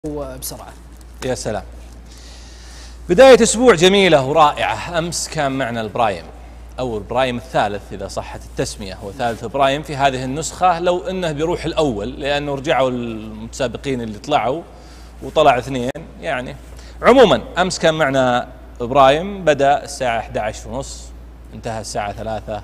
وبسرعة. يا سلام. بداية أسبوع جميلة ورائعة. أمس كان معنا البرايم أو البرايم الثالث إذا صحت التسمية، هو ثالث برايم في هذه النسخة، لو أنه بيروح الأول لأنه رجعوا المتسابقين اللي طلعوا وطلع اثنين يعني. عموما أمس كان معنا برايم، بدأ الساعة 11:30 انتهى الساعة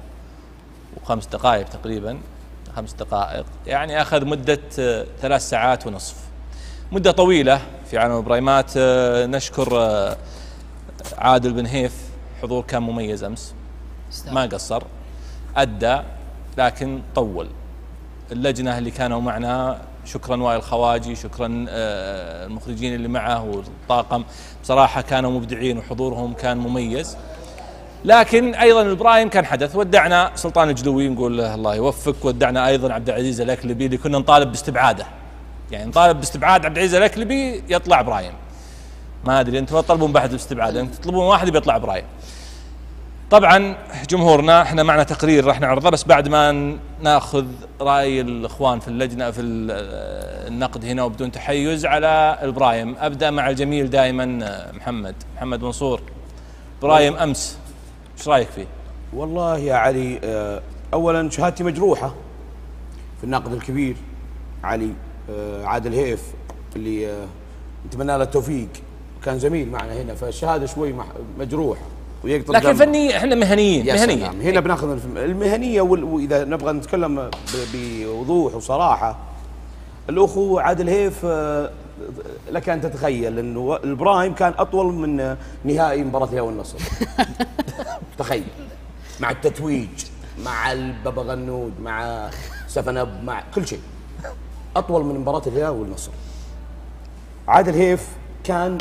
3:05 تقريبا، 5 دقائق، يعني أخذ مدة 3 ساعات ونصف، مدة طويلة في عالم البرايمات. نشكر عادل بن هيف، حضور كان مميز أمس، ما قصر، أدى لكن طول. اللجنة اللي كانوا معنا، شكرا وائل خواجي، شكرا المخرجين اللي معه والطاقم، بصراحة كانوا مبدعين وحضورهم كان مميز. لكن أيضا البرايم كان حدث. ودعنا سلطان الجلوي، نقول له الله يوفق، ودعنا أيضا عبد العزيز الأكلبي اللي كنا نطالب باستبعاده، يعني نطالب باستبعاد عبد العزيز الأكلبي يطلع برايم. ما أدري أنتم تطلبون بحد باستبعاد، أنتم تطلبون واحد بيطلع برايم. طبعا جمهورنا احنا معنا تقرير راح نعرضه، بس بعد ما ناخذ رأي الإخوان في اللجنة في النقد هنا وبدون تحيز على البرايم. أبدأ مع الجميل دائما محمد منصور. برايم أمس ايش رايك فيه؟ والله يا علي، اولا شهادتي مجروحه في الناقد الكبير علي عادل هيف اللي نتمنى له التوفيق، كان زميل معنا هنا، فالشهاده شوي مجروحه ويقطع. لكن فني احنا مهنيين هنا بناخذ المهنيه، واذا نبغى نتكلم بوضوح وصراحه، الاخو عادل هيف لك ان تتخيل انه البرايم كان اطول من نهائي مباراه الهلال والنصر. تخيل، مع التتويج، مع البابا غنود، مع سفنب، مع كل شيء، اطول من مباراه الهلال والنصر. عادل هيف كان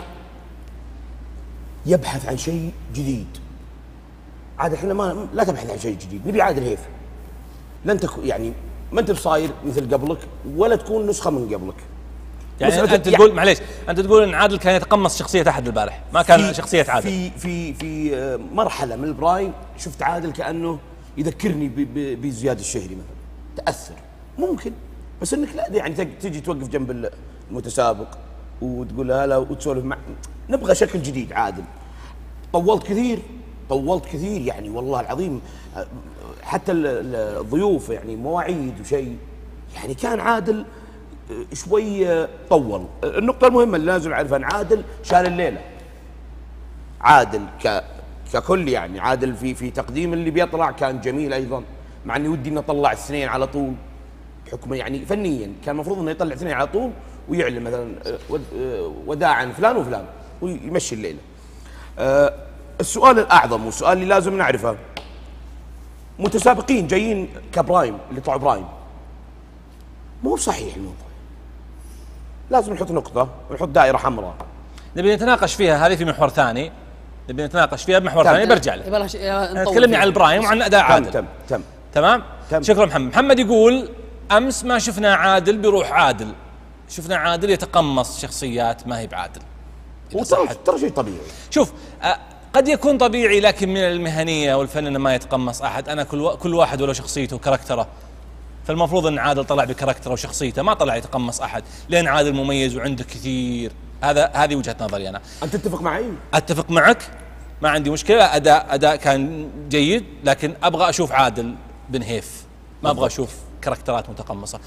يبحث عن شيء جديد. عادل احنا لا تبحث عن شيء جديد، نبي عادل هيف. لن تكون يعني ما انت بصاير مثل قبلك ولا تكون نسخه من قبلك. يعني انت تقول معليش، انت تقول ان عادل كان يتقمص شخصيه احد البارح، ما كان شخصيه عادل. في مرحله من البرايم شفت عادل كانه يذكرني بزياد الشهري مثلا، تاثر ممكن، بس انك لا يعني تجي توقف جنب المتسابق وتقول هلا وتسولف مع، نبغى شكل جديد. عادل طولت كثير يعني والله العظيم، حتى الضيوف يعني مواعيد وشيء، يعني كان عادل شوي طول. النقطة المهمة اللي لازم نعرفها ان عادل شال الليلة. عادل ككل يعني، عادل في تقديم اللي بيطلع كان جميل ايضا، مع اني ودي انه طلع اثنين على طول بحكم يعني فنيا كان المفروض انه يطلع اثنين على طول ويعلن مثلا وداعا فلان وفلان ويمشي الليلة. السؤال الاعظم والسؤال اللي لازم نعرفه، متسابقين جايين كبرايم اللي طلعوا برايم، مو بصحيح الموضوع. لازم نحط نقطة ونحط دائرة حمراء نبي نتناقش فيها، هذه في محور ثاني، نبي نتناقش فيها بمحور ثاني برجع له. تكلمني عن البرايم وعن اداء عادل. تمام. شكرا محمد يقول امس ما شفنا عادل بيروح عادل، شفنا عادل يتقمص شخصيات ما هي بعادل. ترى شيء طبيعي. شوف، قد يكون طبيعي، لكن من المهنية والفن انه ما يتقمص احد. انا كل واحد ولو شخصيته وكاركتره، فالمفروض ان عادل طلع بكاركتره وشخصيته، ما طلع يتقمص احد، لان عادل مميز وعنده كثير. هذه وجهة نظري انا. انت تتفق معي؟ اتفق معك، ما عندي مشكلة. اداء كان جيد، لكن ابغى اشوف عادل بن هيف، ما ابغى اشوف كاركترات متقمصة.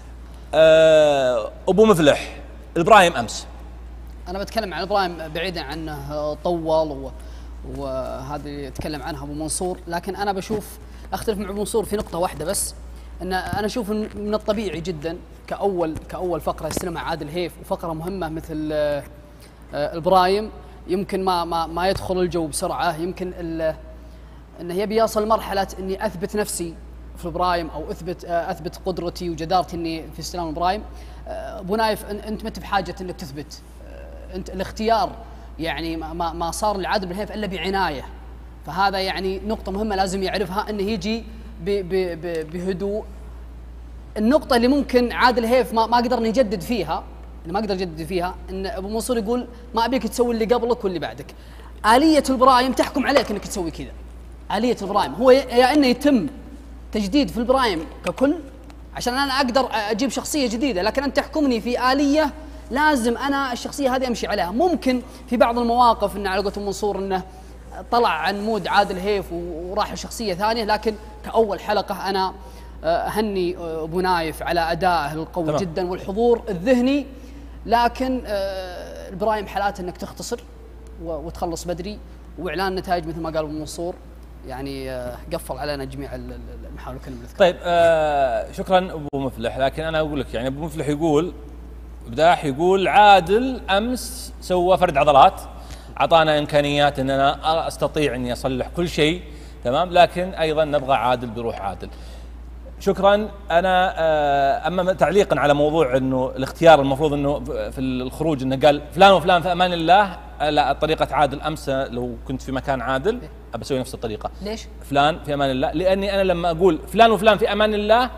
ابو مفلح، البرايم امس. انا بتكلم عن البرايم بعيدا عنه طول وهذه يتكلم عنها ابو منصور، لكن انا بشوف اختلف مع ابو منصور في نقطة واحدة بس، ان انا اشوف من الطبيعي جدا كاول فقره يستلمها عادل هيف، وفقره مهمه مثل البرايم، يمكن ما يدخل الجو بسرعه، يمكن انه يبي يصل لمرحله اني اثبت نفسي في البرايم، او اثبت قدرتي وجدارتي اني في استلام البرايم. ابو نايف، انت ما انت بحاجه انك تثبت، انت الاختيار يعني ما صار لعادل بن هيف الا بعنايه، فهذا يعني نقطه مهمه لازم يعرفها، انه يجي بهدوء. النقطة اللي ممكن عادل هيف ما قدرنا نجدد فيها، ان ابو منصور يقول ما ابيك تسوي اللي قبلك واللي بعدك. آلية البرايم تحكم عليك انك تسوي كذا. آلية البرايم هو يا انه يتم تجديد في البرايم ككل عشان انا اقدر اجيب شخصية جديدة، لكن انت تحكمني في آلية لازم انا الشخصيه هذه امشي عليها. ممكن في بعض المواقف انه على قولة منصور انه طلع عن مود عادل هيف وراح لشخصيه ثانيه، لكن كاول حلقه انا اهني ابو نايف على ادائه القوي جدا والحضور الذهني، لكن البرايم حالات انك تختصر وتخلص بدري، واعلان نتائج مثل ما قال ابو منصور يعني قفل علينا جميع المحاور كلمه. طيب شكرا ابو مفلح، لكن انا اقول لك يعني ابو مفلح يقول بداح يقول عادل امس سوى فرد عضلات، اعطانا امكانيات ان انا استطيع اني اصلح كل شيء تمام، لكن ايضا نبغى عادل بروح عادل. شكرا. انا اما تعليقا على موضوع انه الاختيار المفروض انه في الخروج انه قال فلان وفلان في امان الله، لا طريقه عادل امس لو كنت في مكان عادل ابى اسوي نفس الطريقه. ليش؟ فلان في امان الله، لاني انا لما اقول فلان وفلان في امان الله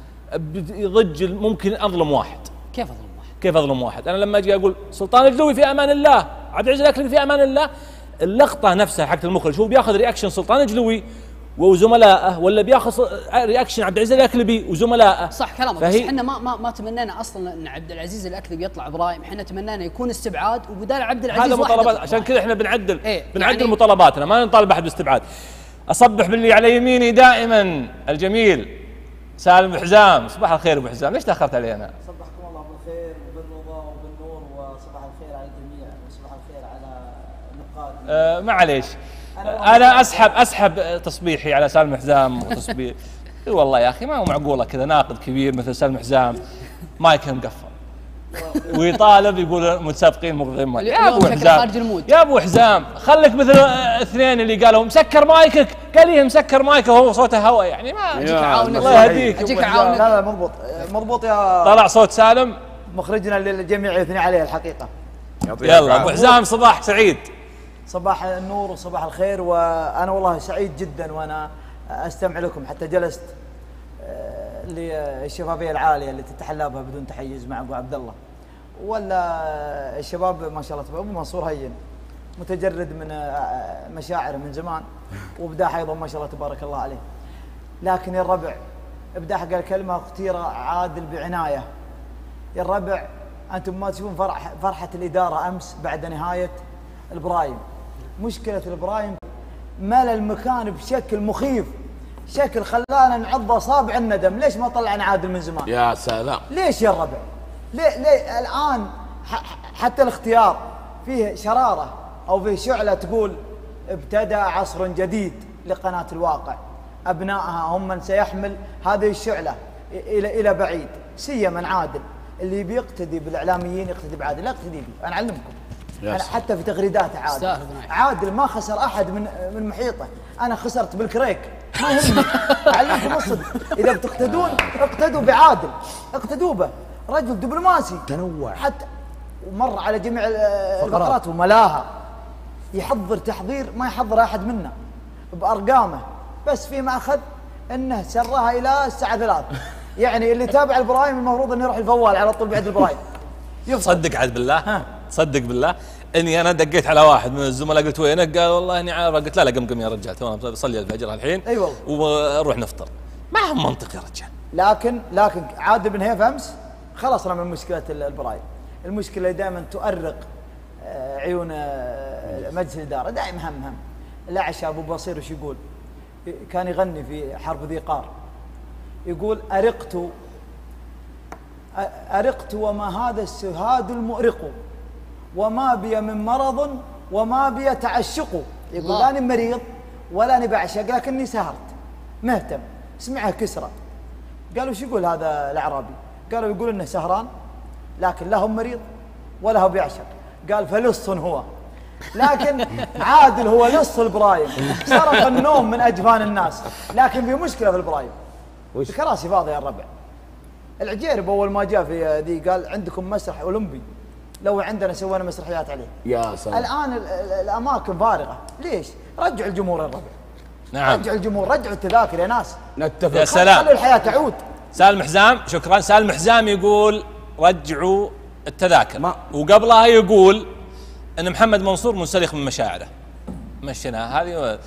يضج ممكن اظلم واحد. كيف اظلم واحد؟ كيف اظلم واحد؟ انا لما اجي اقول سلطان الجلوي في امان الله، عبد العزيز الاكلبي في امان الله، اللقطه نفسها حقت المخرج هو بياخذ رياكشن سلطان الجلوي وزملائه، ولا بياخذ رياكشن عبد العزيز الاكلبي وزملائه. صح كلامك، بس احنا ما تمنينا اصلا ان عبد العزيز الاكلبي يطلع برايم، احنا تمنينا يكون استبعاد وبدال عبد العزيز هذا مطالبات، عشان كذا احنا بنعدل بنعدل يعني مطالباتنا، ما نطالب احد باستبعاد. اصبح باللي على يميني دائما الجميل سالم الحزام. صباح الخير ابو حزام، ليش تاخرت علينا؟ صبحكم الله بالخير وبالرضا وبالنور، وصباح الخير على الجميع، وصباح الخير على النقاد. معليش انا اسحب تصبيحي على سالم حزام وتصبيح والله يا اخي ما هو معقوله كذا ناقد كبير مثل سالم حزام مايكه مقفل ويطالب يقول متسابقين مغرمين. يا ابو حزام يا ابو حزام خليك مثل الاثنين اللي قالوا مسكر مايكك، قال لي مسكر مايكه وهو صوته هواء، يعني ما اجيك اعاونك. الله يهديك اجيك اعاونك. لا مضبوط يا طلع صوت سالم، مخرجنا الجميع يثني عليه الحقيقه. يلا ابو حزام صباح سعيد. صباح النور وصباح الخير، وانا والله سعيد جدا وانا استمع لكم، حتى جلست للشفافيه العاليه اللي تتحلى بها بدون تحيز مع ابو عبد الله، ولا الشباب ما شاء الله. ابو منصور هين متجرد من مشاعره من زمان، وبداح ايضا ما شاء الله تبارك الله عليه. لكن يا الربع بداح قال كلمه اختير عادل بعنايه. يا الربع انتم ما تشوفون فرحه الاداره امس بعد نهايه البرايم. مشكله البرايم ملى المكان بشكل مخيف، شكل خلانا نعض اصابع الندم. ليش ما طلعنا عادل من زمان؟ يا سلام. ليش يا الربع؟ ليه الان حتى الاختيار فيه شراره او فيه شعله تقول ابتدأ عصر جديد لقناه الواقع، ابنائها هم من سيحمل هذه الشعله الى بعيد، سيما عادل اللي بيقتدي بالاعلاميين يقتدي بعادل. لا اقتدي بي، انا اعلمكم. أنا حتى في تغريداته عادل ما خسر احد من محيطه، انا خسرت بالكريك ما يهمني. اعلمكم الصدق، اذا بتقتدون اقتدوا بعادل، اقتدوا به، رجل دبلوماسي تنوع، حتى ومر على جميع الفقرات وملاها، يحضر تحضير ما يحضر احد منا بارقامه، بس فيما اخذ انه سرها الى الساعه 3. يعني اللي تابع البرايم المفروض انه يروح الفوال على طول بعد البرايم. صدق عاد بالله، صدق بالله اني انا دقيت على واحد من الزملاء قلت وينك؟ قال والله اني عارف. قلت لا قم يا رجال، تو بصلي الفجر الحين. اي والله ونروح نفطر. ما هو منطق يا رجال. لكن عادل بن هيف امس خلصنا من مشكله البرايم. المشكله دائما تؤرق عيون مجلس الاداره، دائما هم. الأعشى ابو بصير وش يقول؟ كان يغني في حرب ذي قار، يقول أرقت وما هذا السهاد المؤرق، وما بي من مرض وما بي تعشق. يقول لاني مريض ولا اني بعشق، لكني سهرت مهتم. سمعها كسرى، قالوا شو يقول هذا الاعرابي؟ قالوا يقول انه سهران لكن لا هو مريض ولا هو بيعشق. قال فلص هو. لكن عادل هو لص البرايم، سرق النوم من اجفان الناس. لكن في مشكله في البرايم، الكراسي فاضيه يا الربع. العجيرب اول ما جاء في ذي قال عندكم مسرح اولمبي، لو عندنا سوينا مسرحيات عليه. يا سلام. الان الاماكن فارغه، ليش؟ رجعوا الجمهور يا الربع. نعم رجعوا الجمهور، رجعوا التذاكر يا ناس. نتفق. يا سلام. خلوا الحياه تعود. سالم حزام شكرا. سالم حزام يقول رجعوا التذاكر، وقبلها يقول ان محمد منصور منسلخ من مشاعره. مشينا هذه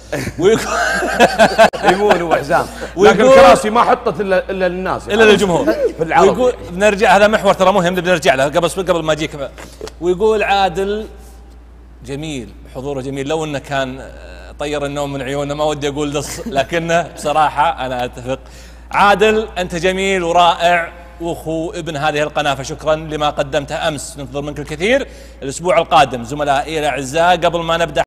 يمون وحزام، لكن الكراسي ما حطت الا للناس الا للجمهور في العرض. ويقول بنرجع، هذا محور ترى مهم بنرجع له قبل ما اجيك. ويقول عادل جميل، حضوره جميل، لو انه كان طير النوم من عيونه، ما ودي اقول لص، لكنه بصراحه انا اتفق. عادل انت جميل ورائع واخو ابن هذه القناه، فشكرا لما قدمته امس، ننتظر منك الكثير. الاسبوع القادم زملائي الاعزاء قبل ما نبدا